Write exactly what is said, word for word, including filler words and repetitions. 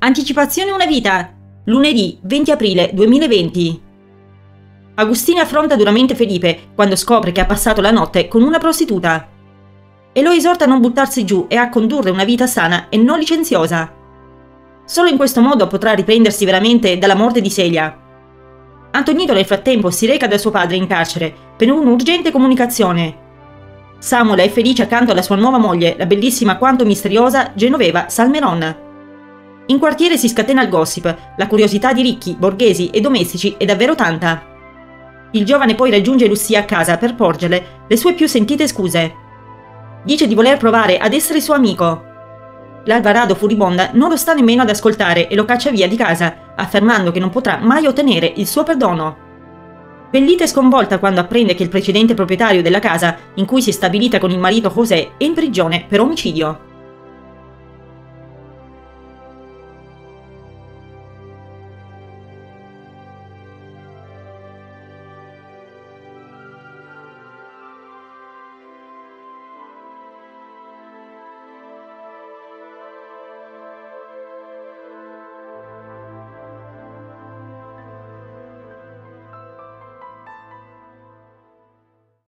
Anticipazione una vita. Lunedì venti aprile duemilaventi. Agustina affronta duramente Felipe quando scopre che ha passato la notte con una prostituta e lo esorta a non buttarsi giù e a condurre una vita sana e non licenziosa. Solo in questo modo potrà riprendersi veramente dalla morte di Celia. Antonino nel frattempo si reca da suo padre in carcere per un'urgente comunicazione. Samuel è felice accanto alla sua nuova moglie, la bellissima quanto misteriosa Genoveva Salmeron. In quartiere si scatena il gossip, la curiosità di ricchi, borghesi e domestici è davvero tanta. Il giovane poi raggiunge Lucia a casa per porgerle le sue più sentite scuse. Dice di voler provare ad essere suo amico. L'Alvarado furibonda non lo sta nemmeno ad ascoltare e lo caccia via di casa, affermando che non potrà mai ottenere il suo perdono. Bellita è sconvolta quando apprende che il precedente proprietario della casa, in cui si è stabilita con il marito José, è in prigione per omicidio.